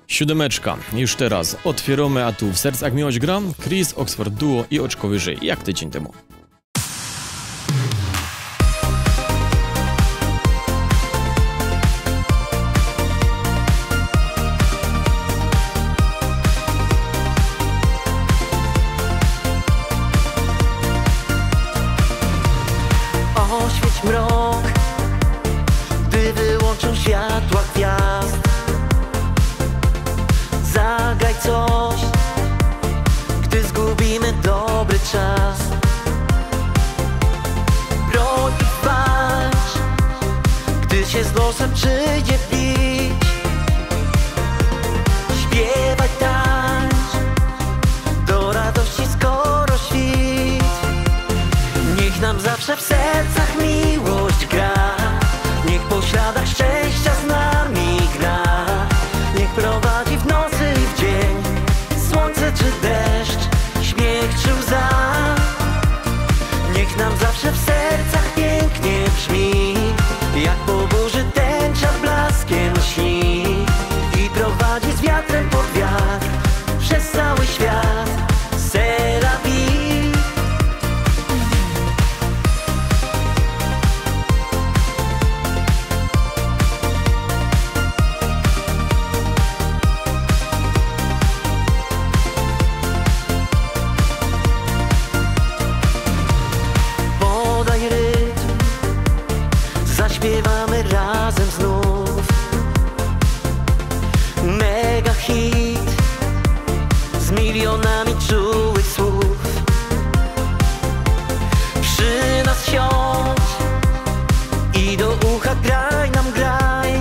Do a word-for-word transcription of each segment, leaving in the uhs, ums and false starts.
Siódemeczka. Już teraz otwieramy, a tu w sercach miłość gra Chris, Oxford Duo i oczko wyżej, jak tydzień temu. Oświeć mrok, gdy wyłączą światła gwiazd. Zagraj coś, gdy zgubimy dobry czas. Broń i walcz, gdy się z losem przyjdzie bić. Śpiewaj, tańcz, do radości skoro świt. Niech nam zawsze w sercach miłość gra. Niech po śladach szczęścia z nami gra. Niech prowadzi w nocy i w dzień, słońce czy deszcz, śmiech czy łza. Niech nam zawsze w sercach pięknie brzmi, jak po burzy tęcza blaskiem śni. I prowadzi z wiatrem pod wiatr, przez cały świat. C'est la vie. Podaj rytm, zaśpiewamy razem znów. Mega hit z milionami czułych słów. Przy nas siądź i do ucha graj nam, graj.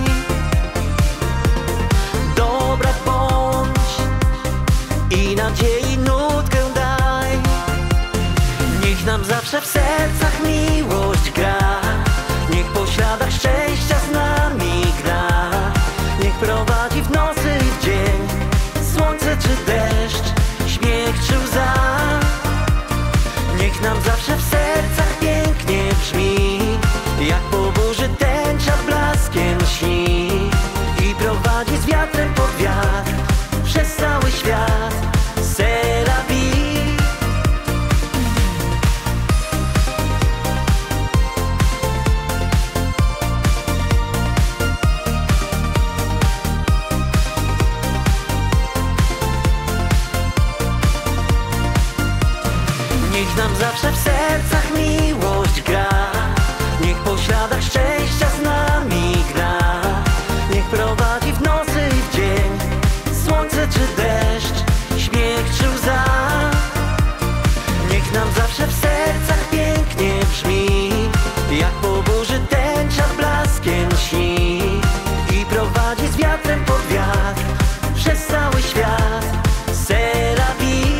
Dobra bądź i nadziei nutkę daj. Niech nam zawsze w sercach miłość gra. Niech po śladach szczęścia z nami gra. Niech prowadzi w nocy i w dzień, słońce czy deszcz, śmiech czy łza. Niech nam zawsze w sercach pięknie brzmi, jak po burzy tęcza blaskiem śni. I prowadzi z wiatrem pod wiatr, przez cały świat. C'est la vie. Niech nam zawsze w sercach miłość gra. Niech po śladach szczęścia z nami gra. Niech prowadzi w nocy i w dzień, słońce czy deszcz, śmiech czy łza. Niech nam zawsze w sercach pięknie brzmi, jak po burzy tęcza blaskiem śni. I prowadzi z wiatrem pod wiatr, przez cały świat. C'est la vie.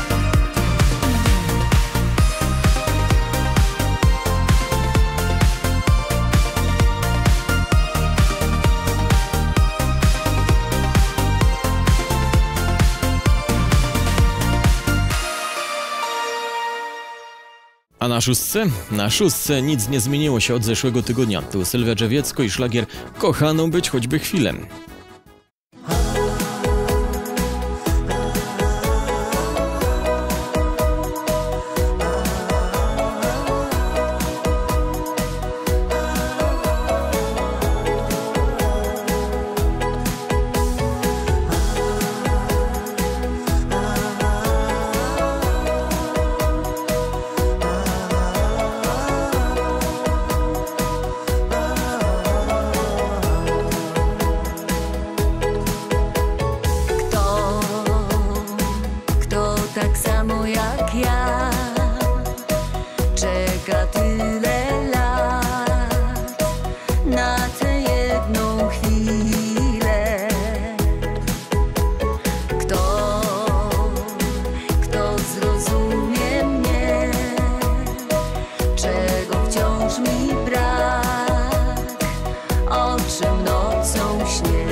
A na szóstce? Na szóstce nic nie zmieniło się od zeszłego tygodnia. Tu Sylwia Drzewiecko i szlagier Kochaną być choćby chwilę. Tak samo jak ja, czeka tyle lat na tę jedną chwilę. Kto, kto zrozumie mnie, czego wciąż mi brak, o czym nocą śnię.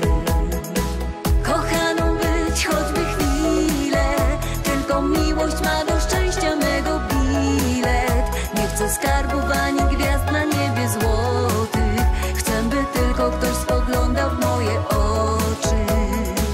Kochaną być choćby chwilę, tylko miłość ma do szczęścia mego bilet. Nie chcę skarbów ani gwiazd na niebie złotych. Chcę, by tylko ktoś spoglądał w moje oczy.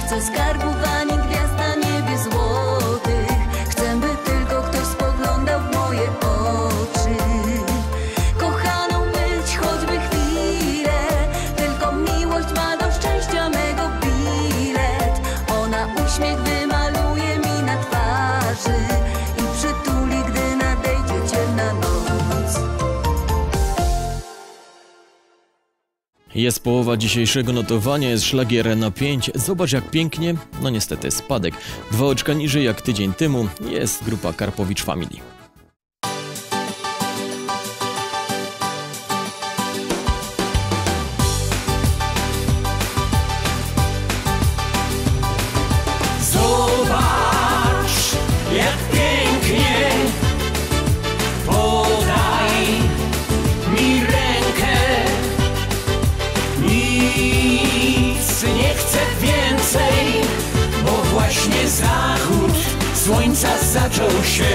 chcę skarbów ani gwiazd na niebie złotych. Chcę, by tylko ktoś spoglądał w moje oczy. Kochaną być choćby chwilę, tylko miłość ma do szczęścia mego bilet. Ona uśmiech wymaluje mi na twarzy i przytuli, gdy nadejdzie ciemna noc. Jest połowa dzisiejszego notowania, jest szlagier na pięć. Zobacz jak pięknie, no niestety spadek. Dwa oczka niżej jak tydzień temu jest grupa Karpowicz Family. Zobacz, jak pięknie, podaj mi rękę. Nic nie chcę więcej, bo właśnie zachód słońca zaczął się.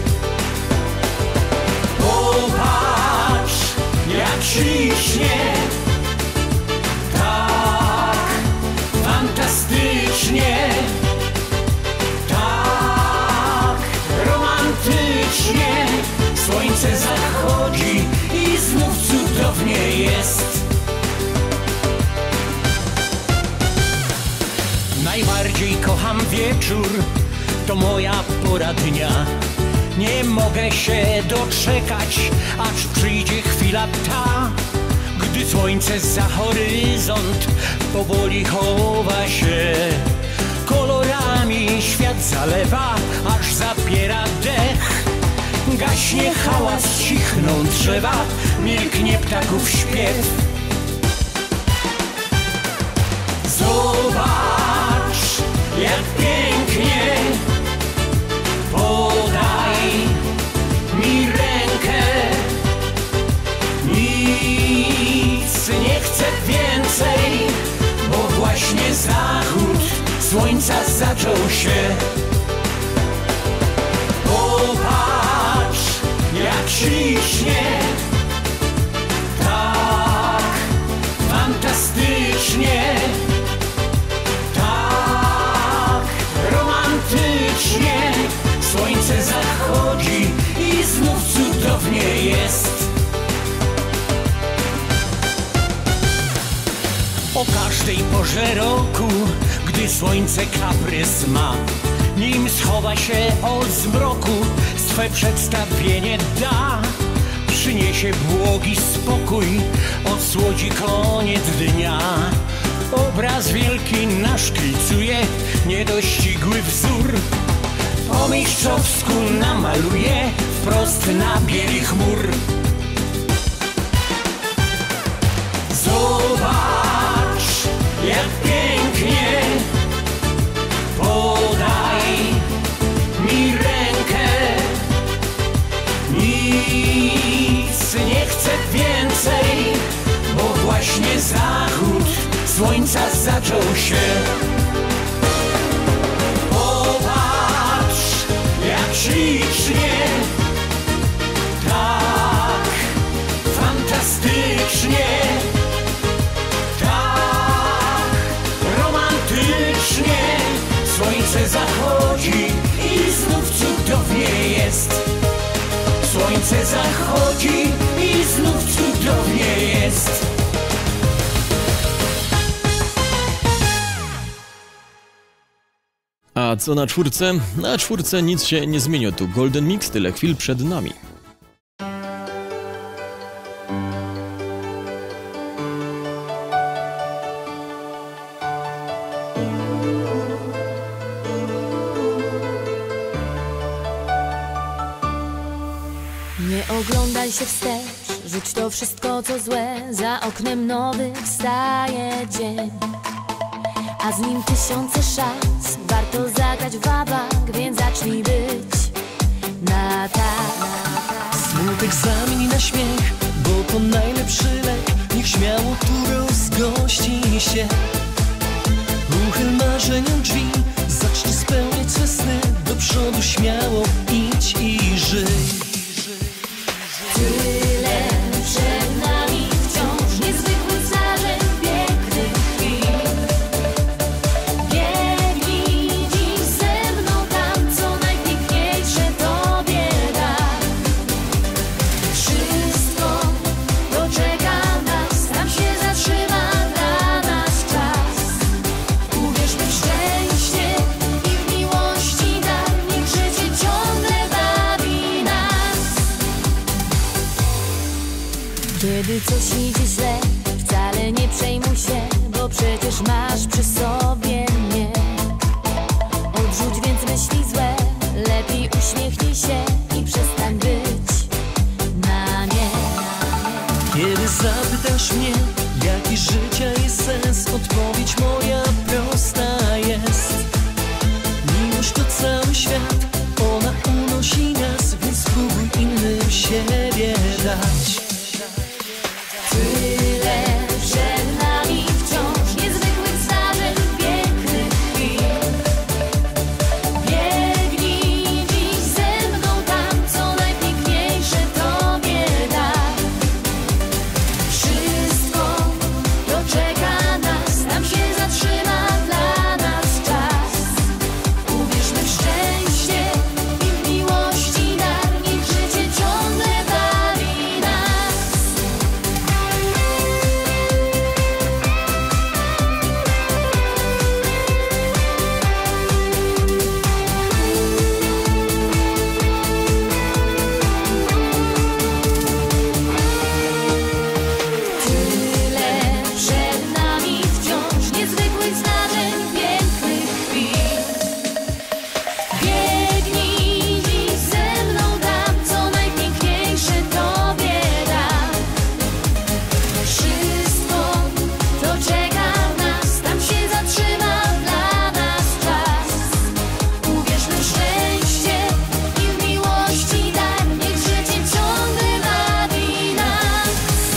Popatrz, jak ślicznie, tak fantastycznie, tak romantycznie. Słońce zachodzi i znów cudownie jest. Najbardziej kocham wieczór, to moja pora dnia. Nie mogę się doczekać, aż przyjdzie chwila ta, gdy słońce za horyzont powoli chowa się. Kolorami świat zalewa, aż zapiera dech. Gaśnie hałas, cichną drzewa, milknie ptaków śpiew. Zobacz, jak pięknie, podaj mi rękę. Nic nie chcę więcej, bo właśnie zachód słońca zaczął się. Popatrz, jak ślicznie, tak fantastycznie, tak romantycznie. Słońce zachodzi i znów cudownie jest. O każdej porze roku, gdy słońce kaprys ma, nim schowa się od zmroku, swe przedstawienie da. Przyniesie błogi spokój, odsłodzi koniec dnia. Obraz wielki naszkicuje niedościgły wzór. Po mistrzowsku namaluje wprost na bieli chmur. Zobacz, jak pięknie, podaj mi rękę. Nic nie chcę więcej, bo właśnie zachód słońca zaczął się. Popatrz, jak ślicznie, tak fantastycznie, tak romantycznie. Słońce zachodzi i znów cudownie jest. Słońce zachodzi i znów cudownie jest. A co na czwórce? Na czwórce nic się nie zmieniło, tu Golden Mix, tyle chwil przed nami. Nie oglądaj się wstecz, rzuć to wszystko co złe. Za oknem nowy wstaje dzień, a z nim tysiące szans. Warto zagrać w wabank, więc zacznij być na tak. Smutek zamień na śmiech, bo to najlepszy lek. Niech śmiało tu rozgości się. Uchyl marzeniom drzwi, zacznij spełniać swe sny. Do przodu śmiało idź i żyj. Tyle przed nami wciąż niezwykłych zdarzeń, pięknych chwil. Wiele Gdy coś idzie źle, wcale nie przejmuj się, bo przecież masz przy sobie mnie. Odrzuć więc myśli złe, lepiej uśmiechnij się i przestań być na nie. Kiedy zapytasz mnie, jaki życia jest sens, odpowiedź moja prosta jest. Miłość to cały świat, ona unosi nas, więc spróbuj innym siebie dać. Tyle przed nami wciąż niezwykłych zdarzeń, pięknych chwil. Biegnij dziś ze mną tam, co najpiękniejsze Tobie da. Wszystko to czeka nas, tam się zatrzyma dla nas czas. Uwierzmy w szczęście i w miłości dar, niech życie ciągle bawi nas. Tyle przed nami wciąż niezwykłych zdarzeń, pięknych chwil. Biegnij dziś ze mną tam, co najpiękniejsze Tobie da. Wszystko to czeka nas, tam się zatrzyma dla nas czas. Uwierzmy w szczęście i w miłości dar, niech życie ciągle bawi nas.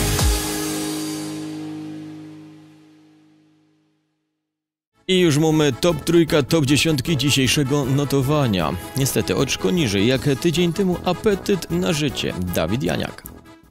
I już mamy top trójka, top dziesiątki dzisiejszego notowania. Niestety oczko niżej jak tydzień temu Apetyt na życie. Dawid Janiak.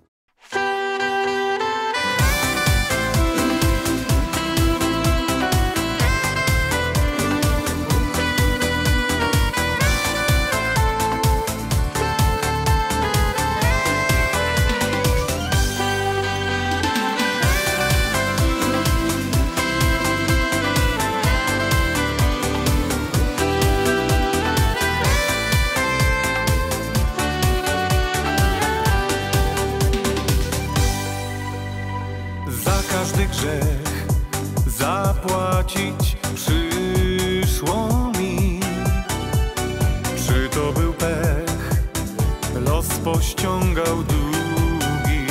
Za każdy grzech zapłacić przyszło mi. Czy to był pech, los pościągał długi.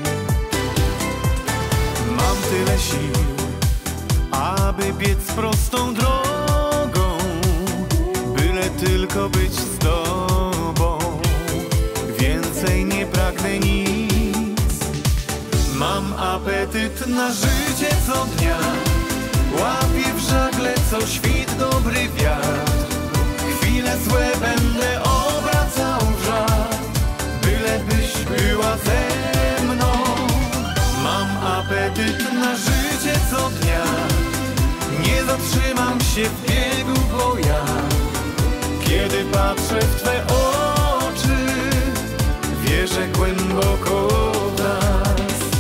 Mam tyle sił, aby biec prostą drogą, byle tylko być z Tobą. Więcej nie pragnę nic. Mam apetyt na życie co dnia, łapię w żagle co świt dobry wiatr. Chwile złe będę obracał w żart, byle byś była ze mną. Mam apetyt na życie co dnia, nie zatrzymam się w biegu, bo ja, kiedy patrzę w Twe oczy, wierzę głęboko w nas.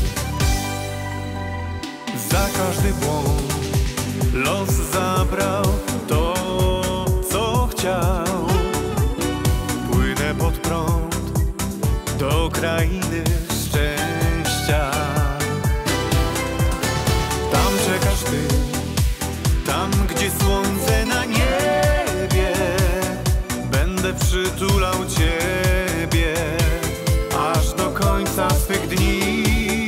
Za każdy błąd los zabrał to, co chciał. Płynę pod prąd do krainy szczęścia. Tam czekasz Ty, tam gdzie słońce na niebie. Będę przytulał Ciebie aż do końca swych dni.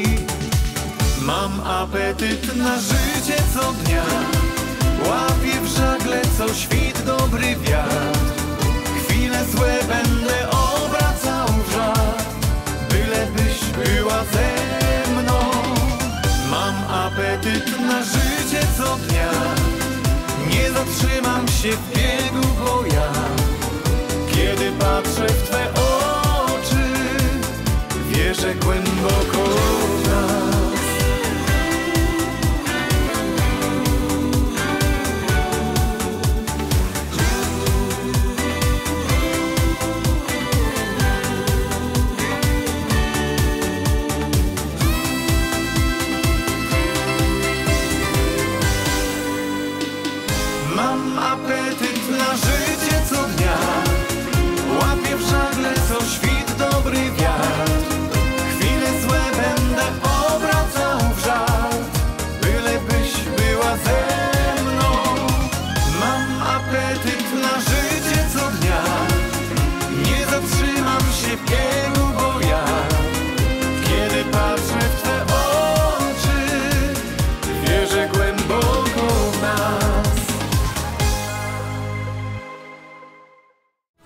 Mam apetyt na życie co dnia, łapię w żagle co świt dobry wiatr. Chwile złe będę obracał w żart, byle byś była ze mną. Mam apetyt na życie co dnia, nie zatrzymam się w biegu, bo ja, kiedy patrzę w Twe oczy, wierzę głęboko w nas. Mam apetyt na życie co dnia, łapię w żagle co świt dobry wiatr. Chwile złe będę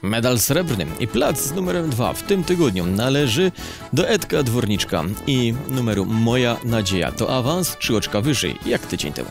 Medal srebrny i plac z numerem dwa w tym tygodniu należy do Edka Dworniczka i numeru Moja Nadzieja. To awans trzy oczka wyżej jak tydzień temu.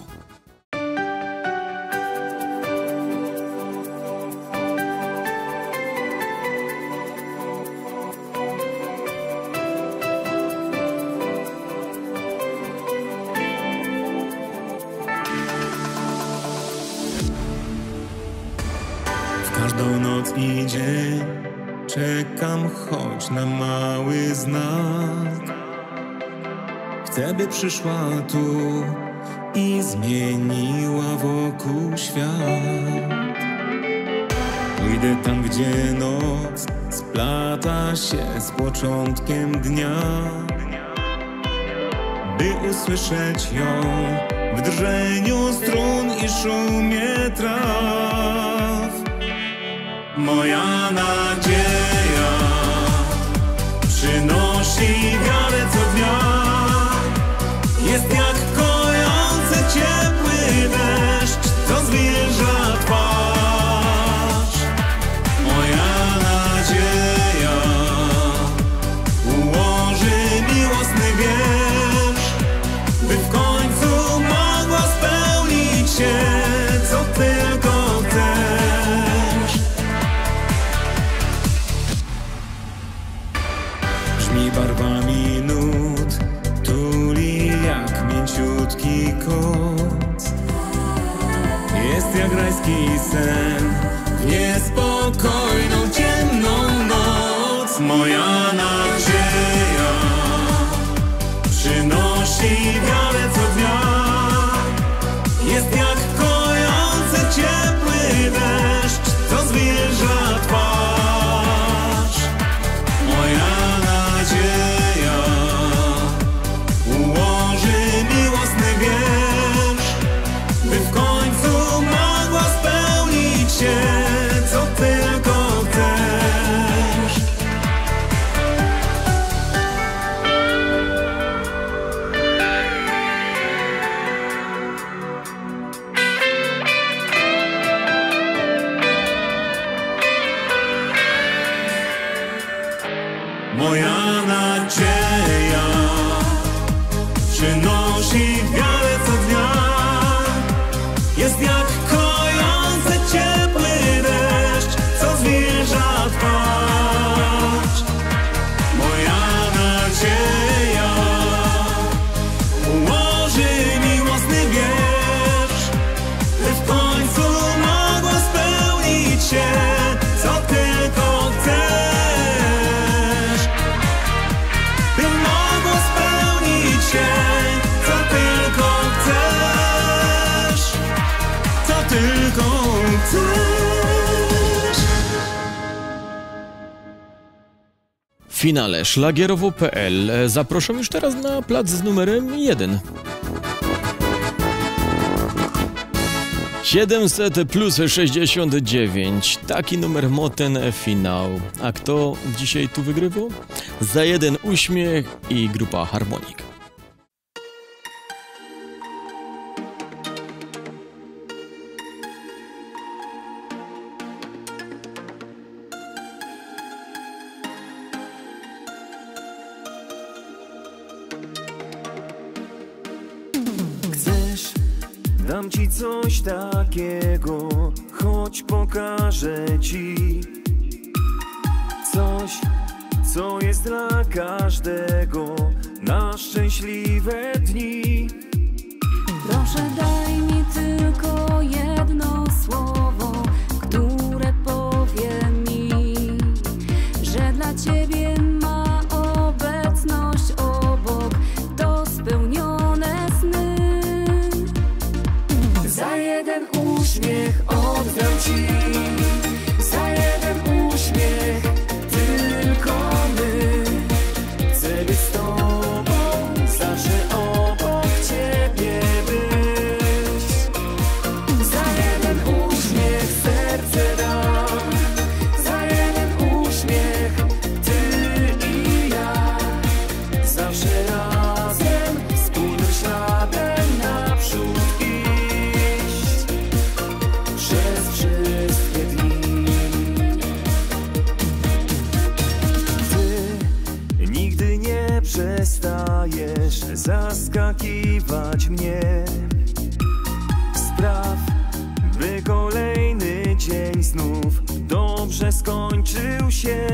Każdą noc i dzień czekam choć na mały znak. Chcę, by przyszła tu i zmieniła wokół świat. Pójdę tam, gdzie noc splata się z początkiem dnia, by usłyszeć ją w drżeniu strun i szumie traw. Moja nadzieja przynosi wiarę co dnia. Jest jak kojący ciepły deszcz, co zwilża twarz. Moja nadzieja ułoży miłosny wiersz, by w końcu mogła spełnić się, co tylko chcesz. Brzmi barwami nut, tuli jak mięciutki koc. Jest jak rajski sen w niespokojną, ciemną noc. Moja nadzieja przynosi wiarę co dnia. Jest jak kojący ciepły deszcz, co zwilża twarz. Moja nadzieja ułoży miłosny wiersz, by w końcu mogła spełnić się, co tylko chcesz. Moja nadzieja przynosi wiarę co dnia. Jest jak kojący ciepły deszcz, co zwilża twarz. Moja nadzieja ułoży miłosny wiersz, by w końcu mogła spełnić się, co tylko chcesz. By mogło spełnić się, co tylko chcesz, co tylko chcesz. W finale szlagierowo kropka pe el zapraszam już teraz na plac z numerem jeden. siedemset plus sześćdziesiąt dziewięć. Taki numer ma ten finał. A kto dzisiaj tu wygrywał? Za jeden uśmiech i grupa Harmonik. Chcesz? Dam ci coś takiego, choć pokażę ci coś, co jest dla każdego na szczęśliwe dni. Proszę daj mi tylko jedno słowo, które powie mi, że dla ciebie ma obecność obok to spełnione sny. Za jeden uśmiech oddam ci, za jeden uśmiech tylko my. Chcę być z tobą, zawsze obok ciebie być. Za jeden uśmiech serce dam, za jeden uśmiech ty i ja. Zawsze razem, wspólnym śladem naprzód iść przez wszystkie dni. zaskakiwać mnie. Spraw, by kolejny dzień znów dobrze skończył się.